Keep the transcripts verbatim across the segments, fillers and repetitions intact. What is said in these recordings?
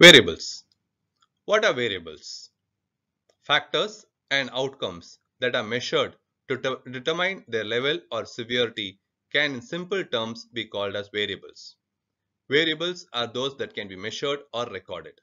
Variables. What are variables? Factors and outcomes that are measured to de- determine their level or severity can in simple terms be called as variables. Variables are those that can be measured or recorded.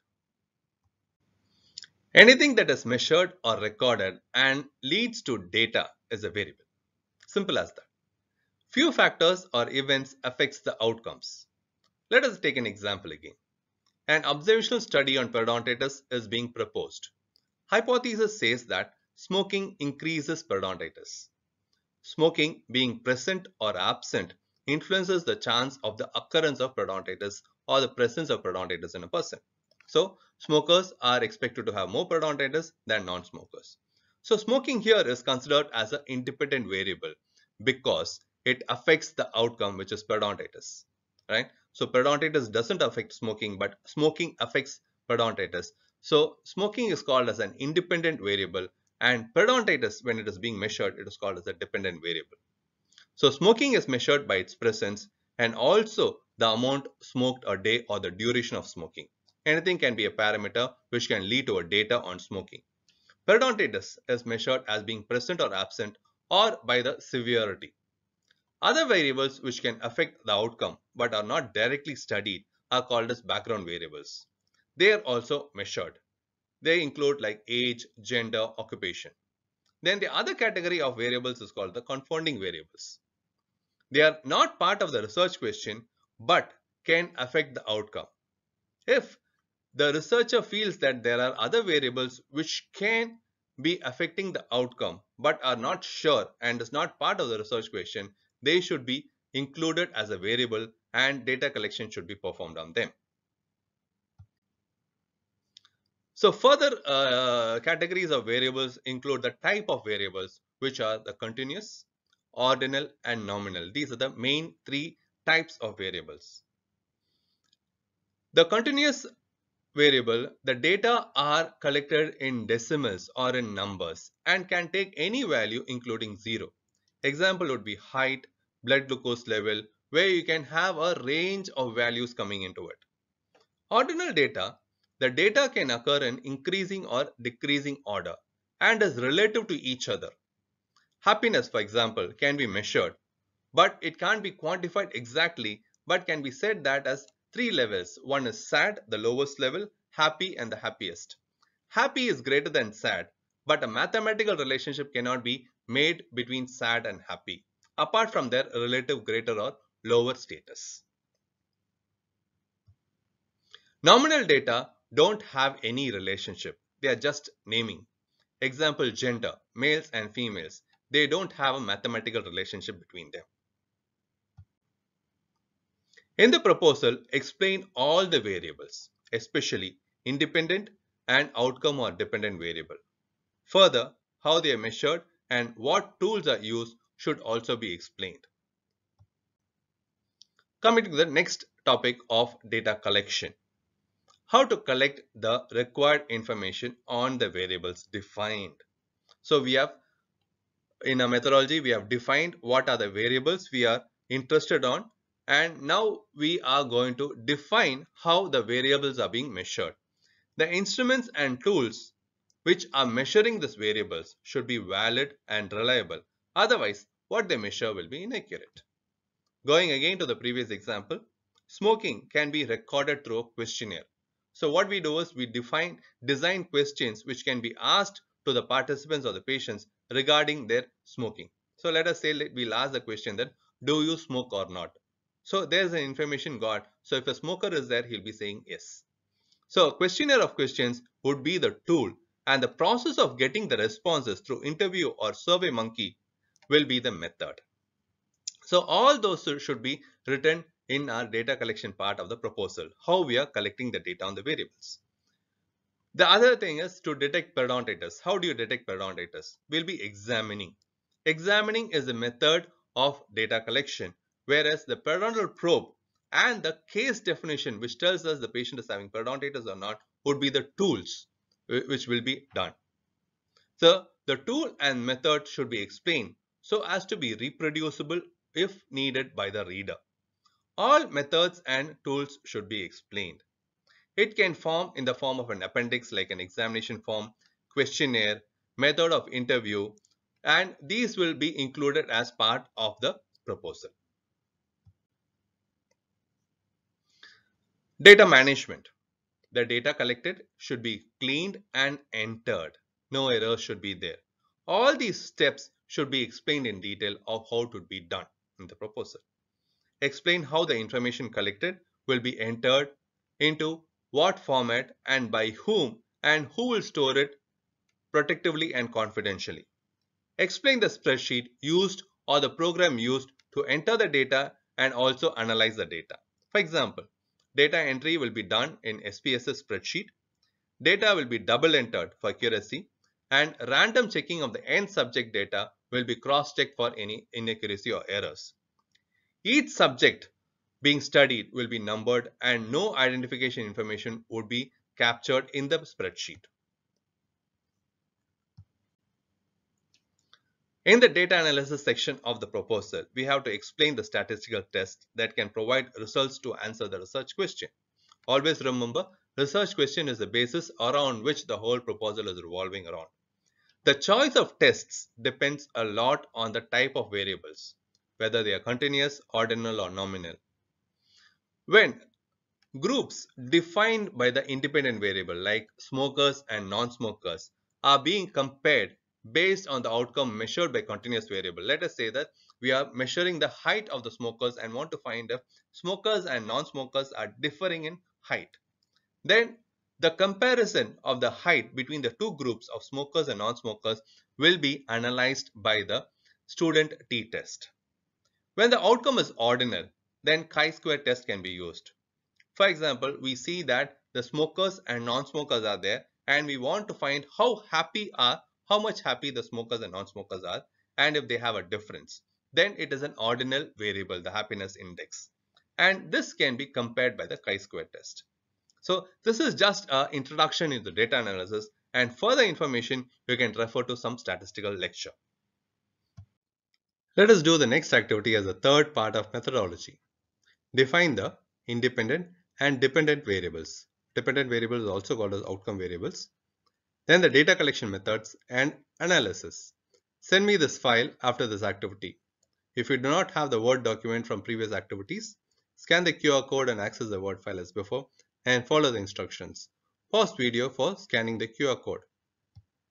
Anything that is measured or recorded and leads to data is a variable. Simple as that. Few factors or events affects the outcomes. Let us take an example again. An observational study on periodontitis is being proposed. Hypothesis says that smoking increases periodontitis. Smoking being present or absent influences the chance of the occurrence of periodontitis or the presence of periodontitis in a person. So, smokers are expected to have more periodontitis than non-smokers. So, smoking here is considered as an independent variable because it affects the outcome, which is periodontitis, right? So, periodontitis doesn't affect smoking, but smoking affects periodontitis. So, smoking is called as an independent variable, and periodontitis, when it is being measured, it is called as a dependent variable. So, smoking is measured by its presence and also the amount smoked a day or the duration of smoking. Anything can be a parameter which can lead to a data on smoking. Periodontitis is measured as being present or absent or by the severity. Other variables which can affect the outcome but are not directly studied are called as background variables. They are also measured. They include like age, gender, occupation. Then the other category of variables is called the confounding variables. They are not part of the research question but can affect the outcome. If the researcher feels that there are other variables which can be affecting the outcome but are not sure and is not part of the research question, they should be included as a variable and data collection should be performed on them. So further uh, categories of variables include the type of variables, which are the continuous, ordinal and nominal. These are the main three types of variables. The continuous variable, the data are collected in decimals or in numbers and can take any value including zero. Example would be height, blood glucose level, where you can have a range of values coming into it. Ordinal data, the data can occur in increasing or decreasing order and is relative to each other. Happiness, for example, can be measured, but it can't be quantified exactly, but can be said that as three levels. One is sad, the lowest level, happy and the happiest. Happy is greater than sad, but a mathematical relationship cannot be made between sad and happy, apart from their relative greater or lower status. Nominal data don't have any relationship. They are just naming. Example, gender, males and females. They don't have a mathematical relationship between them. In the proposal, explain all the variables, especially independent and outcome or dependent variable. Further, how they are measured and what tools are used should also be explained. Coming to the next topic of data collection. How to collect the required information on the variables defined. So we have, in a methodology, we have defined what are the variables we are interested on, and now we are going to define how the variables are being measured. The instruments and tools which are measuring these variables should be valid and reliable. Otherwise, what they measure will be inaccurate. Going again to the previous example, smoking can be recorded through a questionnaire. So what we do is we define design questions which can be asked to the participants or the patients regarding their smoking. So let us say we'll ask the question that, do you smoke or not? So there's an information got. So if a smoker is there, he'll be saying yes. So a questionnaire of questions would be the tool, and the process of getting the responses through interview or survey monkey will be the method. So all those should be written in our data collection part of the proposal, how we are collecting the data on the variables. The other thing is to detect periodontitis. How do you detect periodontitis? We'll be examining. Examining is a method of data collection, whereas the periodontal probe and the case definition, which tells us the patient is having periodontitis or not, would be the tools which will be done. So the tool and method should be explained so as to be reproducible if needed by the reader. All methods and tools should be explained. It can form in the form of an appendix like an examination form, questionnaire, method of interview, and these will be included as part of the proposal. Data management. The data collected should be cleaned and entered. No errors should be there. All these steps should be explained in detail of how it would be done in the proposal. Explain how the information collected will be entered into what format and by whom, and who will store it protectively and confidentially. Explain the spreadsheet used or the program used to enter the data and also analyze the data. For example, data entry will be done in S P S S spreadsheet. Data will be double entered for accuracy, and random checking of the end subject data will be cross-checked for any inaccuracy or errors. Each subject being studied will be numbered and no identification information would be captured in the spreadsheet. In the data analysis section of the proposal, we have to explain the statistical test that can provide results to answer the research question. Always remember, research question is the basis around which the whole proposal is revolving around. The choice of tests depends a lot on the type of variables, whether they are continuous, ordinal, or nominal. When groups defined by the independent variable like smokers and non-smokers are being compared based on the outcome measured by continuous variable. Let us say that we are measuring the height of the smokers and want to find if smokers and non-smokers are differing in height. Then the comparison of the height between the two groups of smokers and non-smokers will be analyzed by the student t-test. When the outcome is ordinal, then chi-square test can be used. For example, we see that the smokers and non-smokers are there and we want to find how happy are, how much happy the smokers and non-smokers are, and if they have a difference. Then it is an ordinal variable, the happiness index. And this can be compared by the chi-square test. So this is just an introduction into data analysis, and further information you can refer to some statistical lecture. Let us do the next activity as the third part of methodology. Define the independent and dependent variables. Dependent variables is also called as outcome variables. Then the data collection methods and analysis. Send me this file after this activity. If you do not have the Word document from previous activities, scan the Q R code and access the Word file as before and follow the instructions. Pause video for scanning the Q R code.